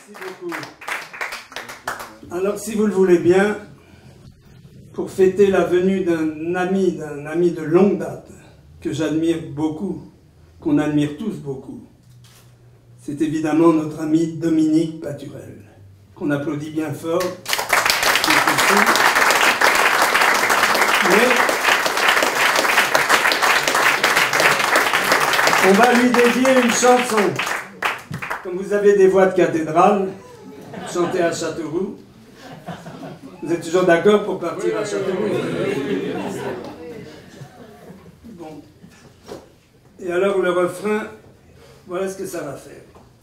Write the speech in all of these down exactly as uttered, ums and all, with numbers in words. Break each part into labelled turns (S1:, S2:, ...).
S1: Merci beaucoup. Alors, si vous le voulez bien, pour fêter la venue d'un ami, d'un ami de longue date, que j'admire beaucoup, qu'on admire tous beaucoup, c'est évidemment notre ami Dominique Paturel, qu'on applaudit bien fort. Mais on va lui dédier une chanson. Comme vous avez des voix de cathédrale, chantez à Châteauroux. Vous êtes toujours d'accord pour partir à Châteauroux? Bon. Et alors le refrain, voilà ce que ça va faire.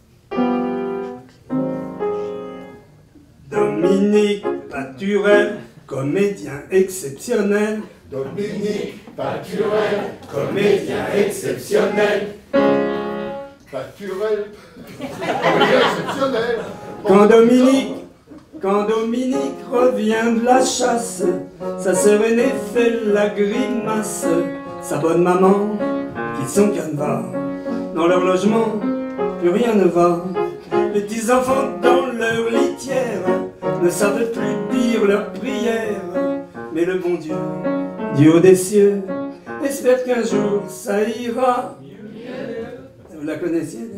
S1: Dominique Paturel, comédien exceptionnel.
S2: Dominique Paturel, comédien exceptionnel. Paturel, comédien exceptionnel.
S1: Quand Dominique, quand Dominique revient de la chasse, sa sœur aînée fait la grimace. Sa bonne maman quitte son canevas. Dans leur logement, plus rien ne va. Les petits enfants dans leur litière ne savent plus dire leurs prières. Mais le bon Dieu, Dieu des cieux, espère qu'un jour ça ira. Vous la connaissiez?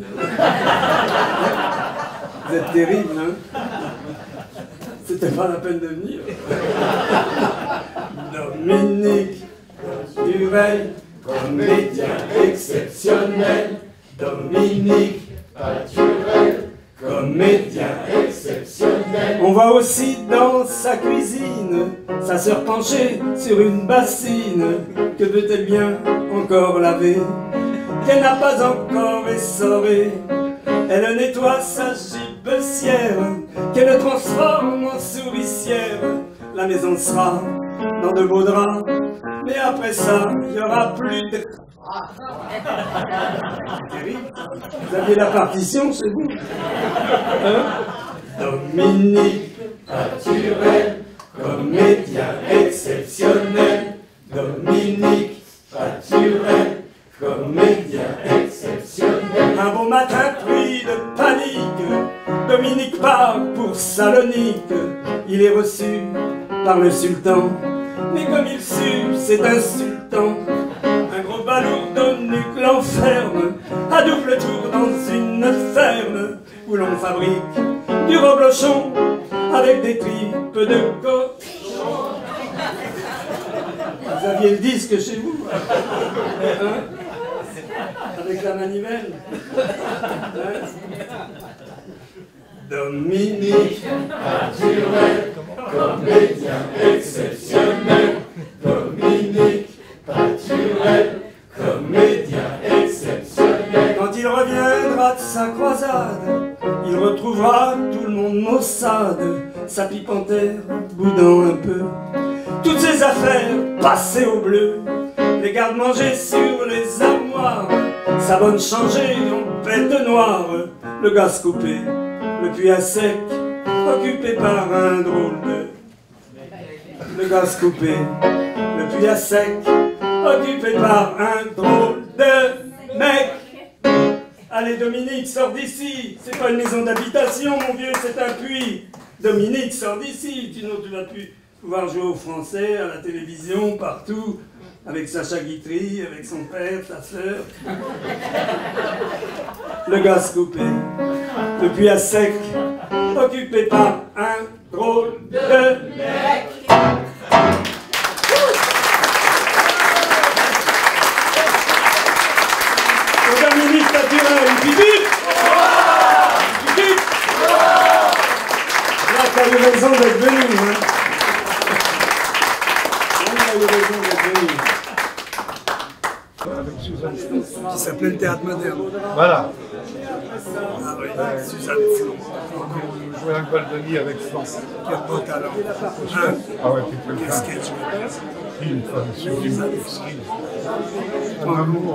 S1: Vous êtes terrible, hein? C'était pas la peine de venir. Dominique Paturel, comédien exceptionnel. Dominique Paturel, comédien exceptionnel. On va aussi dans sa cuisine, sa sœur penchée sur une bassine. Que veut-elle bien encore laver, qu'elle n'a pas encore essoré? Elle nettoie sa gibecière, qu'elle transforme en souricière. La maison sera dans de beaux draps, mais après ça, il n'y aura plus de... Terrible. Vous aviez la partition chez vous, hein? Dominique Paturel, comédien exceptionnel. Dominique Paturel, comédien exceptionnel. Un beau matin pris de panique, Dominique part pour Salonique. Il est reçu par le sultan, mais comme il sue, c'est insultant. Un gros balourd-de-nuque l'enferme à double tour dans une ferme où l'on fabrique du reblochon avec des tripes de cochon. Vous aviez le disque chez vous, hein? Avec la manivelle, hein? Dominique Paturel, comédien exceptionnel. Dominique Paturel, comédien exceptionnel. Quand il reviendra de sa croisade, il retrouvera tout le monde maussade, sa pipe en terre, boudant un peu, toutes ses affaires passées au bleu, les gardes-manger sur les armoires, sa bonne changée en bête noire, le gaz coupé, le puits à sec, occupé par un drôle de... Le gaz coupé, le puits à sec, occupé par un drôle de mec. Allez Dominique, sors d'ici, c'est pas une maison d'habitation mon vieux, c'est un puits. Dominique, sors d'ici, sinon tu vas plus pouvoir jouer au français, à la télévision, partout, avec Sacha Guitry, avec son père, sa sœur. Le gaz coupé, le puits à sec, occupé par un drôle de mec. Dominique Paturel, une bibite! Une bibite! Là, t'as eu raison d'être venu, hein? Là, t'as eu raison d'être venu. Qui s'appelait le théâtre moderne.
S2: Voilà.
S1: Ah oui, Suzanne Flon.
S2: On jouait un Goldoni avec France.
S1: Quel beau talent. Hein?
S2: Ah ouais, tu peux le
S1: Qu'est-ce
S2: faire.
S1: qu'elle joue?
S2: Une femme sublime. Un amour.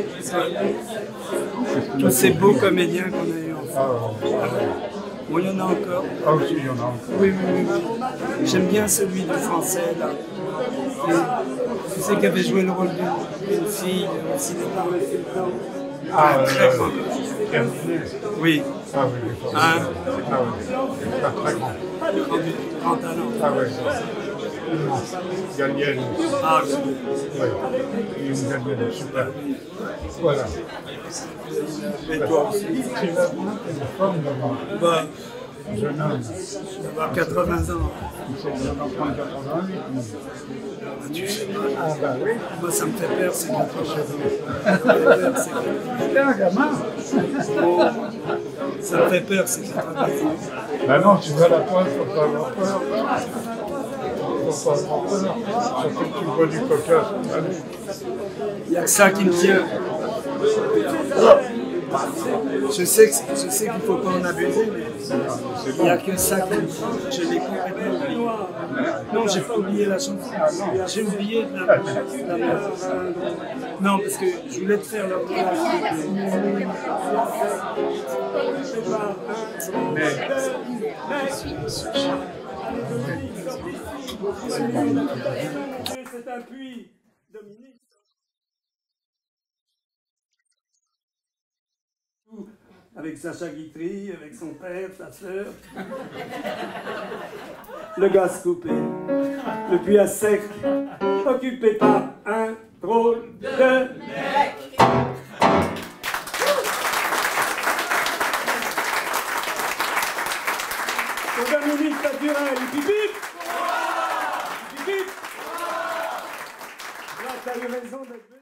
S1: Tous ces beaux comédiens qu'on a eu en
S2: Ah
S1: France.
S2: ouais.
S1: Bon, il y en a encore.
S2: Ah aussi, il y en a encore.
S1: Oui, oui, oui. oui. J'aime bien celui du français, là. Et tu sais qui avait joué le rôle d'une fille au cinéma.
S2: Ah,
S3: un très
S2: euh,
S3: grand.
S2: terminé.
S3: Oui,
S2: Ah oui, il est formidable.
S3: Hein?
S2: Ah oui, pas très grand.
S3: grand, grand talent.
S2: Ah oui, immense. Gallienne.
S3: Ah, oui.
S2: Oui, une Gallienne, super. Voilà.
S3: Mais toi aussi.
S2: Tu vas voir, elle est formidable.
S3: Bah,
S2: Jeune homme.
S3: je vais avoir quatre-vingts ans.
S2: Il s'est bien en prendre quatre-vingt-huit.
S3: Bah, tu sais pas.
S2: Ah bah oui.
S3: Moi, ça me fait peur, c'est quatre-vingts ans.
S2: C'est un gamin.
S3: Oh, ça me fait peur, c'est quatre-vingts ans.
S2: Bah non, tu vas à la pointe, faut pas avoir peur. Faut pas avoir peur. Surtout que tu bois du coca. Allez.
S3: Il n'y a que ça qui me tient. Je sais que- je sais qu'il ne faut pas en abuser, mais il n'y a que ça qui me tient. Je l'ai complètement oublié. Non, j'ai pas oublié la chanson. J'ai oublié de la, de la mettre. Non, parce que je voulais te faire la C'est un puits, Dominique. Avec Sacha Guitry, avec son père, sa sœur. Le gaz coupé, le puits à sec, occupé par un drôle de mec. C'est Dominique Paturel, bip bip. Bip bip. Là, t'as eu raison d'être venu.